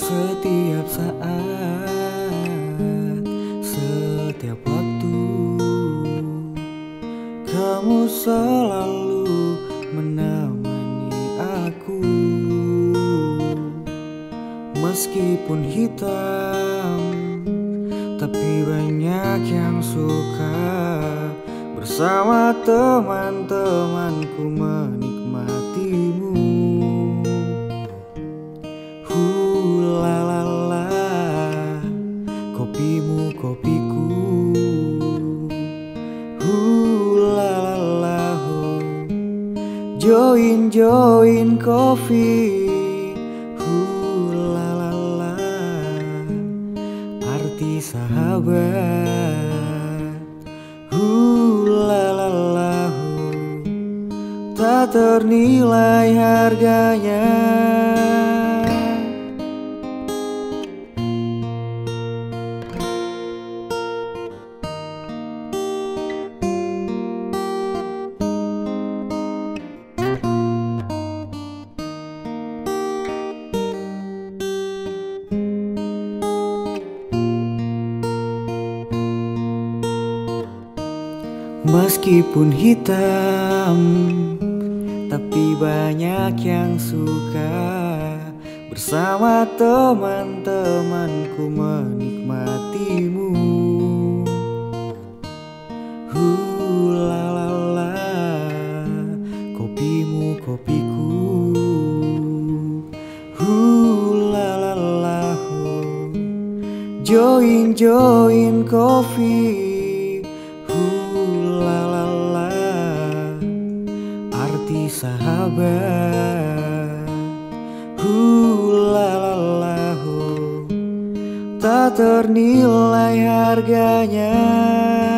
Setiap saat, setiap waktu, kamu selalu menemani aku. Meskipun hitam, tapi banyak yang suka bersama teman-temanku menikmatimu. La la la, kopimu kopiku. La la la, join join coffee. La la la, arti sahabat. La la la, tak ternilai harganya. Meskipun hitam, tapi banyak yang suka bersama teman-temanku menikmatimu. La la la, kopimu kopiku. La la la, join join coffee. La la la, arti sahabat. La la la, tak ternilai harganya.